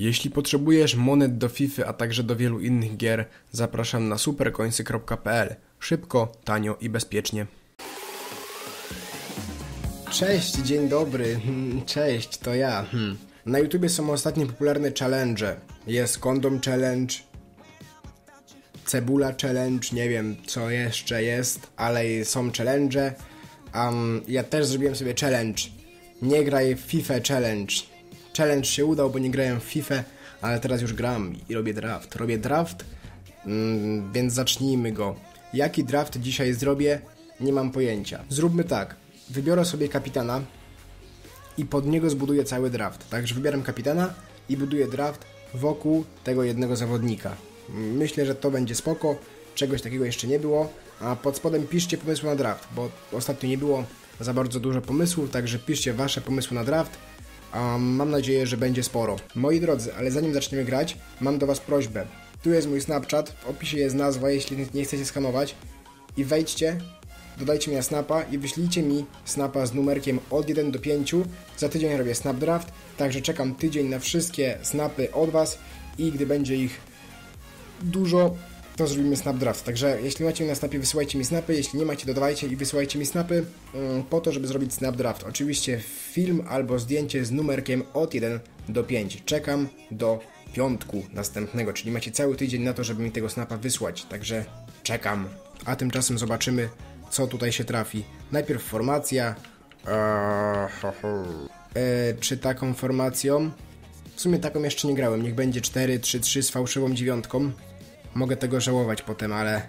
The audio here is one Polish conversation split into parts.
Jeśli potrzebujesz monet do FIFA, a także do wielu innych gier, zapraszam na supercoinsy.pl. Szybko, tanio i bezpiecznie. Cześć, dzień dobry. Cześć, to ja. Na YouTubie są ostatnio popularne challenge. Jest kondom challenge, cebula challenge, nie wiem co jeszcze jest, ale są challenge. Ja też zrobiłem sobie challenge. Nie graj w FIFA challenge. Challenge się udał, bo nie grałem w FIFA, ale teraz już gram i robię draft. Więc zacznijmy go. Jaki draft dzisiaj zrobię? Nie mam pojęcia. Zróbmy tak. Wybiorę sobie kapitana i pod niego zbuduję cały draft. Także wybieram kapitana i buduję draft wokół tego jednego zawodnika. Myślę, że to będzie spoko. Czegoś takiego jeszcze nie było. A pod spodem piszcie pomysły na draft, bo ostatnio nie było za bardzo dużo pomysłów, także piszcie wasze pomysły na draft. Mam nadzieję, że będzie sporo. Moi drodzy, ale zanim zaczniemy grać, mam do was prośbę. Tu jest mój Snapchat, w opisie jest nazwa, jeśli nie chcecie skanować. I wejdźcie, dodajcie mi na snapa i wyślijcie mi snapa z numerkiem od 1 do 5. Za tydzień robię snap draft, także czekam tydzień na wszystkie snapy od was i gdy będzie ich dużo, to zrobimy snap draft. Także jeśli macie na snapie, wysyłajcie mi snapy, jeśli nie macie, dodawajcie i wysyłajcie mi snapy po to, żeby zrobić snap draft. Oczywiście film albo zdjęcie z numerkiem od 1 do 5. Czekam do piątku następnego, czyli macie cały tydzień na to, żeby mi tego snapa wysłać. Także czekam. A tymczasem zobaczymy, co tutaj się trafi. Najpierw formacja. Czy taką formacją? W sumie taką jeszcze nie grałem. Niech będzie 4-3-3 z fałszywą dziewiątką. Mogę tego żałować potem, ale...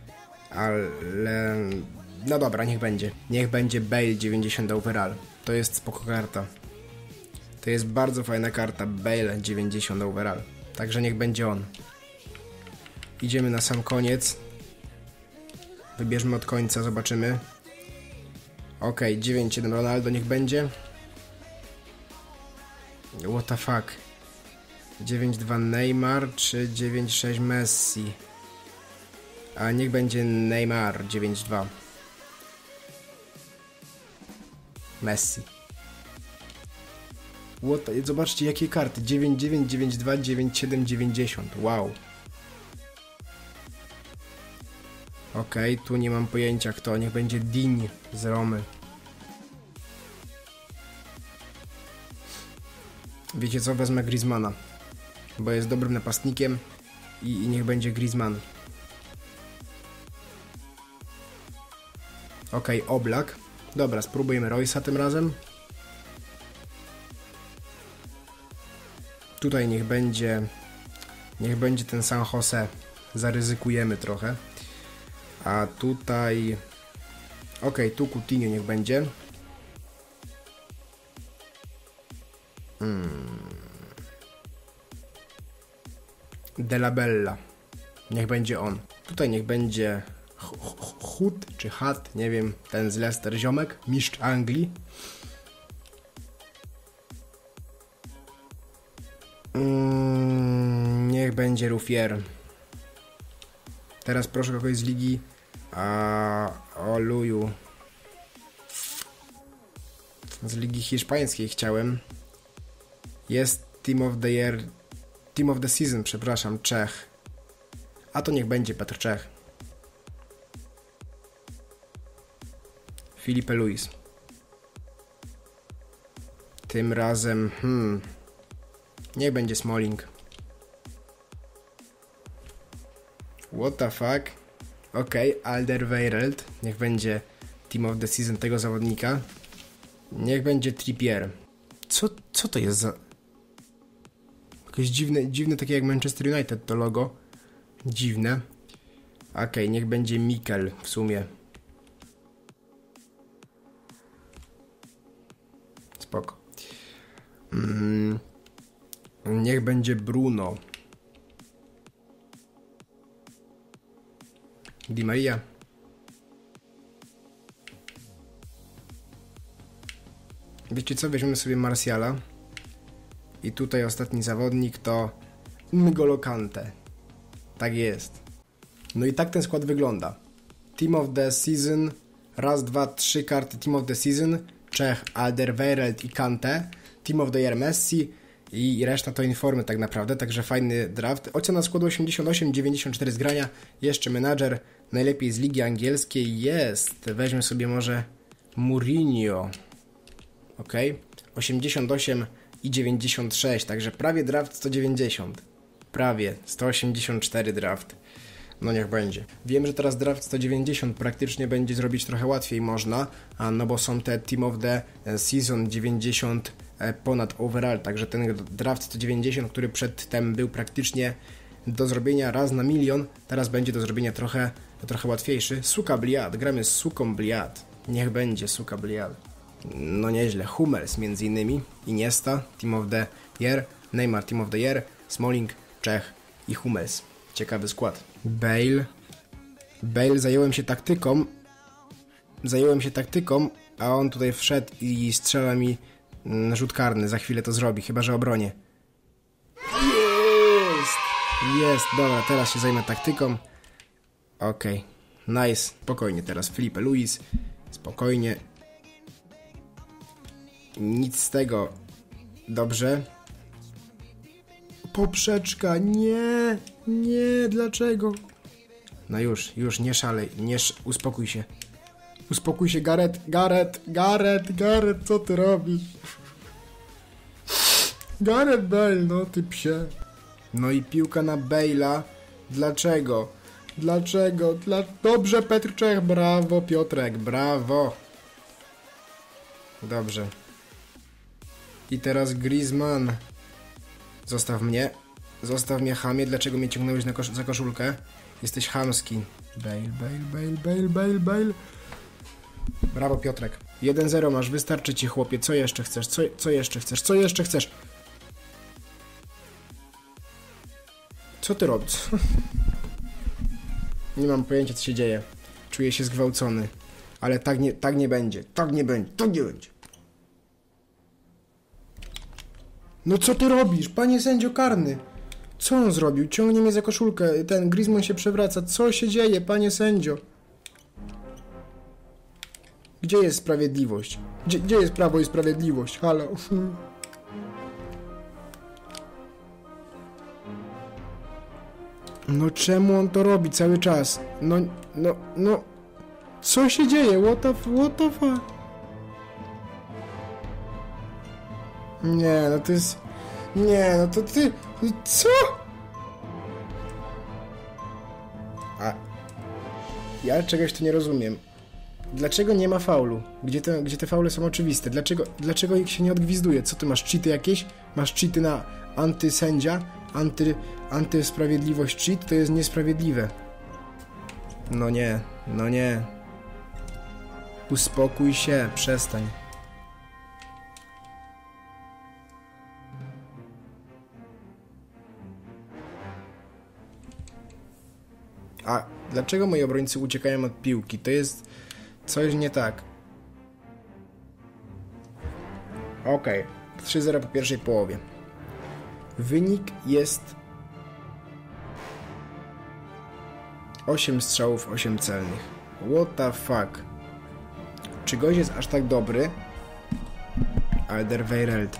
No dobra, niech będzie. Niech będzie Bale 90 overall. To jest spoko karta. To jest bardzo fajna karta. Bale 90 overall. Także niech będzie on. Idziemy na sam koniec. Wybierzmy od końca, zobaczymy. Ok, 9-7 Ronaldo niech będzie. What the fuck? 9-2 Neymar czy 9-6 Messi? A niech będzie Neymar 9-2 Messi. Zobaczcie jakie karty. 9-9, 9-2, 9-7, 90. Wow. Okej, tu nie mam pojęcia kto. Niech będzie Digne z Romy. Wiecie co? Wezmę Griezmana, bo jest dobrym napastnikiem i niech będzie Griezmann. Okej, Oblak. Dobra, spróbujemy Royce'a tym razem. Tutaj niech będzie ten San Jose. Zaryzykujemy trochę. A tutaj... Okej, tu Coutinho niech będzie. De La Bella. Niech będzie on. Tutaj niech będzie Hut czy Hat, nie wiem, ten z Leicester ziomek, mistrz Anglii. Niech będzie Ruffier. Teraz proszę kogoś z ligi Oluju. Z ligi hiszpańskiej chciałem. Jest Team of the Season, przepraszam, Czech. A to niech będzie Petr Czech. Filipe Luis. Tym razem, niech będzie Smalling. What the fuck? Okej, Alderweireld. Niech będzie Team of the Season tego zawodnika. Niech będzie Trippier. Co to jest za... Jakieś dziwne takie jak Manchester United to logo. Dziwne. Okej, niech będzie Mikel w sumie. Spoko. Niech będzie Bruno. Di Maria. Wiecie co? Weźmiemy sobie Martiala. I tutaj ostatni zawodnik to N'Golo Kante. Tak jest. No i tak ten skład wygląda. Team of the Season. Raz, dwa, trzy karty Team of the Season. Czech, Alderweireld i Kante. Team of the Year Messi. I reszta to informy tak naprawdę, także fajny draft. Ocena składu 88,94 z grania. Jeszcze menadżer, najlepiej z ligi angielskiej jest. Weźmy sobie może Mourinho. Ok, 88,96, także prawie draft 190. Prawie 184 draft. No niech będzie. Wiem, że teraz draft 190 praktycznie będzie zrobić trochę łatwiej można, no bo są te Team of the Season 90 ponad overall, także ten draft 190, który przedtem był praktycznie do zrobienia raz na milion, teraz będzie do zrobienia trochę łatwiejszy. Suka Bliad, gramy z Suką Bliad. Niech będzie Suka Bliad. No nieźle. Hummels między innymi, Iniesta, Team of the Year, Neymar, Team of the Year, Smalling, Czech i Hummels. Ciekawy skład. Bale, zająłem się taktyką, a on tutaj wszedł i strzela mi rzut karny. Za chwilę to zrobi, chyba że obronię. Jest, dobra, teraz się zajmę taktyką. Okej, nice, spokojnie teraz. Felipe Luis, spokojnie. Nic z tego. Dobrze. Poprzeczka, nie, dlaczego? No już, nie szalej, uspokój się. Uspokój się, Gareth, co ty robisz? Gareth Bale, no ty psie. No i piłka na Bale'a. Dlaczego? Dobrze, Petr Czech, brawo, Piotrek, brawo. Dobrze. I teraz Griezmann. Zostaw mnie, chamie. Dlaczego mnie ciągnąłeś za koszulkę? Jesteś chamski. Bale. Brawo, Piotrek. 1-0 masz, wystarczy ci, chłopie. Co jeszcze chcesz? Co jeszcze chcesz? Co ty robisz? Nie mam pojęcia, co się dzieje. Czuję się zgwałcony. Ale tak nie będzie. No co ty robisz, panie sędzio karny? Co on zrobił? Ciągnie mnie za koszulkę. Ten Griezmann się przewraca. Co się dzieje, panie sędzio? Gdzie jest sprawiedliwość? Gdzie jest prawo i sprawiedliwość? Halo? No czemu on to robi cały czas? No. Co się dzieje? What the fuck? Nie, no to jest... Nie, no to ty... Co? Ja czegoś tu nie rozumiem. Dlaczego nie ma faulu? Gdzie te faule są oczywiste? Dlaczego ich się nie odgwizduje? Co ty masz, cheaty jakieś? Masz cheaty na antysędzia? Antysprawiedliwość cheat? To jest niesprawiedliwe. No nie. Uspokój się, przestań. A dlaczego moi obrońcy uciekają od piłki? To jest coś nie tak. Okej. 3-0 po pierwszej połowie. Wynik jest 8 strzałów, 8 celnych. What the fuck? Czy gość jest aż tak dobry? Alderweireld.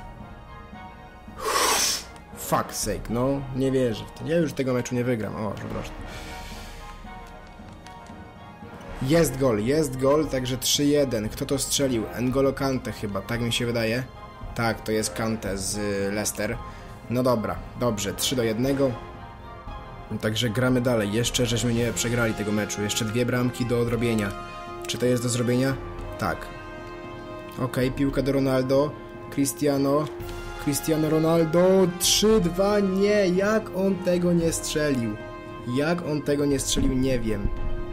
Fuck sake, no nie wierzę w to. Ja już tego meczu nie wygram. O, przepraszam. Jest gol, także 3-1. Kto to strzelił? N'Golo Kante chyba, tak mi się wydaje. Tak, to jest Kante z Leicester. No dobra, dobrze, 3-1. Także gramy dalej. Jeszcze żeśmy nie przegrali tego meczu. Jeszcze 2 bramki do odrobienia. Czy to jest do zrobienia? Tak. Okej, piłka do Ronaldo. Cristiano Ronaldo. 3-2. Nie, jak on tego nie strzelił? Nie wiem.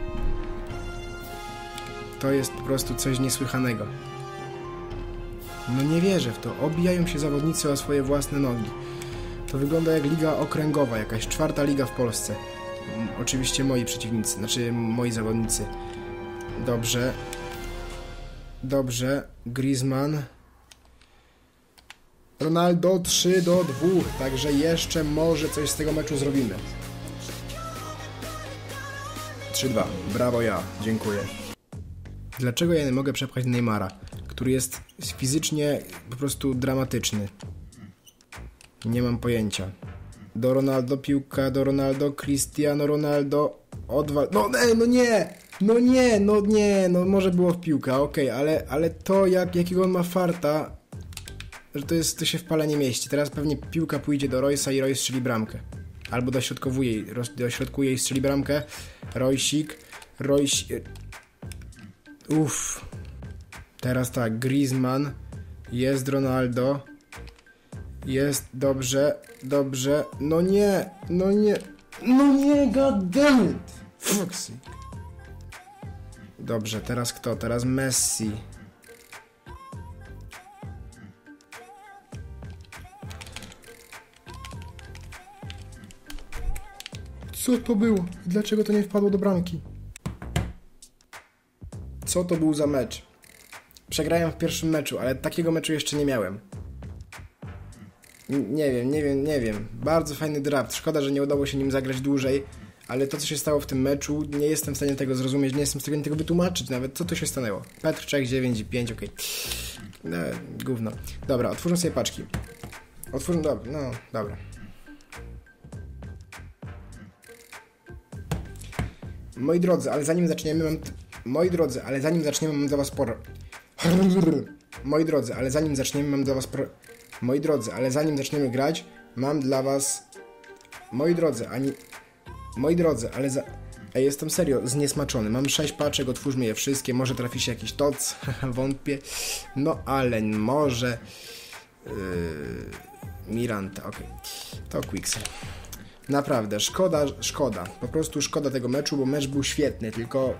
To jest po prostu coś niesłychanego. No nie wierzę w to. Obijają się zawodnicy o swoje własne nogi. To wygląda jak liga okręgowa, jakaś 4. liga w Polsce. Oczywiście moi przeciwnicy, znaczy moi zawodnicy. Dobrze. Griezmann. Ronaldo 3-2. Także jeszcze może coś z tego meczu zrobimy. 3-2. Brawo ja. Dziękuję. Dlaczego ja nie mogę przepchać Neymara, który jest fizycznie po prostu dramatyczny? Nie mam pojęcia. Do Ronaldo piłka, do Ronaldo, Cristiano Ronaldo, no nie, może było w piłkę, okej, ale to jakiego on ma farta, że to się w pale nie mieści. Teraz pewnie piłka pójdzie do Royce'a i Royce strzeli bramkę. Albo dośrodkuje i strzeli bramkę. Royce. Teraz tak, Griezmann. Jest Ronaldo. Jest dobrze. No nie, god damn it. Fuck. Dobrze, teraz kto? Teraz Messi. Co to było? Dlaczego to nie wpadło do bramki? Co to był za mecz? Przegrałem w pierwszym meczu, ale takiego meczu jeszcze nie miałem. Nie wiem. Bardzo fajny draft. Szkoda, że nie udało się nim zagrać dłużej, ale to, co się stało w tym meczu, nie jestem w stanie tego zrozumieć, nie jestem w stanie tego wytłumaczyć nawet, co to się stanęło. Petr Czech 9 i 5, okej. Gówno. Dobra, otwórzmy sobie paczki. Dobra. Moi drodzy, ale zanim zaczniemy, mam dla was grać, mam dla was... jestem serio zniesmaczony. Mam 6 paczek, otwórzmy je wszystkie, może trafi się jakiś toc, wątpię. No ale może... Miranda, okej. To Quicksilver. Naprawdę, szkoda. Po prostu szkoda tego meczu, bo mecz był świetny, tylko...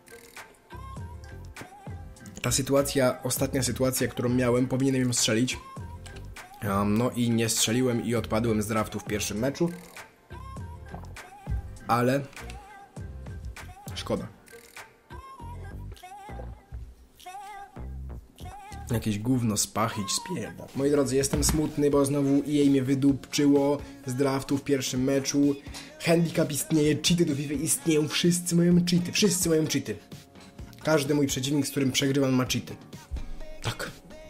Ostatnia sytuacja, którą miałem, powinienem ją strzelić. No i nie strzeliłem i odpadłem z draftu w pierwszym meczu. Ale... szkoda. Jakieś gówno spachić, spierdam. Moi drodzy, jestem smutny, bo znowu EA mnie wydupczyło z draftu w pierwszym meczu. Handicap istnieje, cheaty do FIFA istnieją, wszyscy mają cheaty. Każdy mój przeciwnik, z którym przegrywam, ma cheaty. Tak.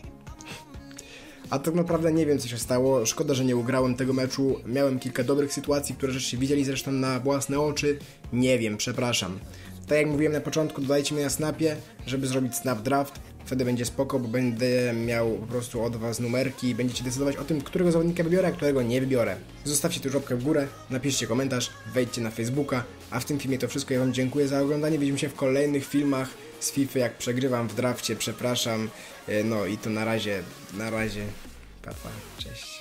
A tak naprawdę nie wiem, co się stało. Szkoda, że nie ugrałem tego meczu. Miałem kilka dobrych sytuacji, które żeście widzieli zresztą na własne oczy. Nie wiem, przepraszam. Tak jak mówiłem na początku, dodajcie mnie na Snapie, żeby zrobić Snap Draft. Wtedy będzie spoko, bo będę miał po prostu od was numerki i będziecie decydować o tym, którego zawodnika wybiorę, a którego nie wybiorę. Zostawcie tu łapkę w górę, napiszcie komentarz, wejdźcie na Facebooka, a w tym filmie to wszystko. Ja wam dziękuję za oglądanie. Widzimy się w kolejnych filmach z FIFA, jak przegrywam w drafcie, przepraszam. No i to na razie. Pa, cześć.